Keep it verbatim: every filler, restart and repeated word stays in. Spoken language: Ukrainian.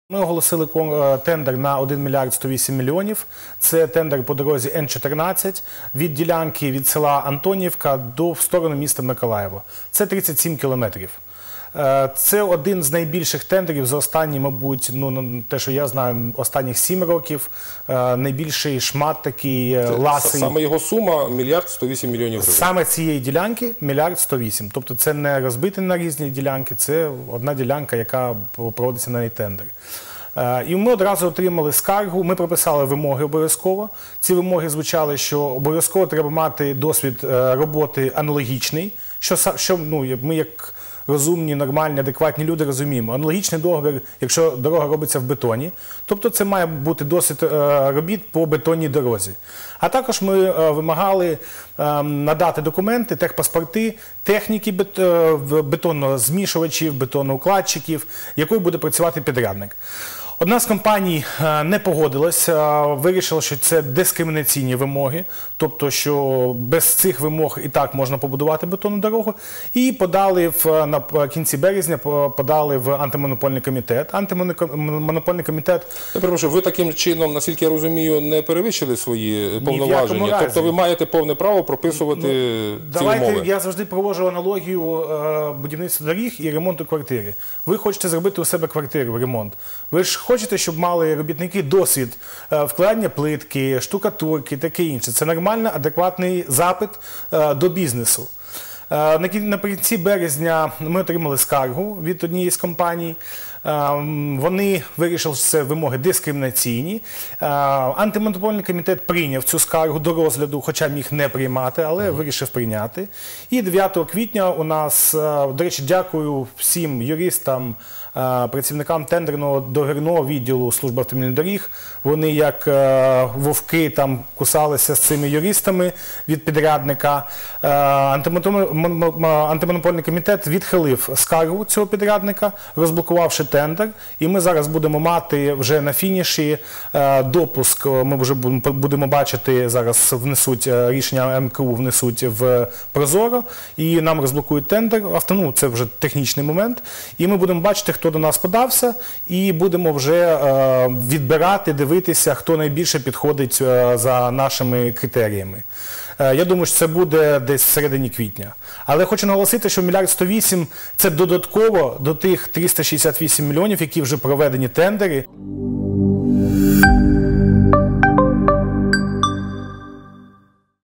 Ми оголосили тендер на один мільярд сто вісім мільйонів. Це тендер по дорозі Н чотирнадцять від ділянки від села Антонівка до в сторону міста Миколаєва. Це тридцять сім кілометрів. Це один з найбільших тендерів за останні, мабуть, ну, те, що я знаю, останніх сім років. Найбільший шмат такий ласий. Саме його сума – мільярд сто вісім мільйонів гривень. Саме цієї ділянки – мільярд сто вісім. Тобто це не розбити на різні ділянки, це одна ділянка, яка проводиться на неї тендер. І ми одразу отримали скаргу, ми прописали вимоги обов'язково. Ці вимоги звучали, що обов'язково треба мати досвід роботи аналогічний, що, що ну, ми як розумні, нормальні, адекватні люди розуміємо. Аналогічний договір, якщо дорога робиться в бетоні, тобто це має бути досвід робіт по бетонній дорозі. А також ми вимагали надати документи, техпаспорти, техніки бетонного змішувачів, бетоноукладчиків, якою буде працювати підрядник. Одна з компаній не погодилась, вирішила, що це дискримінаційні вимоги, тобто, що без цих вимог і так можна побудувати бетонну дорогу, і подали в, на кінці березня подали в антимонопольний комітет. Антимонопольний комітет... Я перепрошую, ви таким чином, наскільки я розумію, не перевищили свої повноваження? Тобто ви маєте повне право прописувати ну, ці давайте, умови? Я завжди проводжу аналогію е, будівництва доріг і ремонту квартири. Ви хочете зробити у себе квартиру, ремонт. Ви ж хочете, щоб мали робітники досвід вкладання плитки, штукатурки, таке інше. Це нормальний, адекватний запит до бізнесу. Наприкінці березня ми отримали скаргу від однієї з компаній. Вони вирішили, що це вимоги дискримінаційні. Антимонопольний комітет прийняв цю скаргу до розгляду, хоча міг не приймати, але вирішив прийняти. І дев'ятого квітня у нас, до речі, дякую всім юристам, працівникам тендерного договірного відділу Служби автомобільних доріг. Вони як вовки там кусалися з цими юристами від підрядника. Антимонопольний комітет відхилив скаргу цього підрядника, розблокувавши тендер. І ми зараз будемо мати вже на фініші допуск. Ми вже будемо бачити, зараз внесуть рішення М К У, внесуть в Прозоро. І нам розблокують тендер. Ну, це вже технічний момент. І ми будемо бачити, хто до нас подався, і будемо вже е, відбирати, дивитися, хто найбільше підходить е, за нашими критеріями. Е, я думаю, що це буде десь в середині квітня. Але хочу наголосити, що мільярд сто вісім – це додатково до тих триста шістдесят вісім мільйонів, які вже проведені тендери.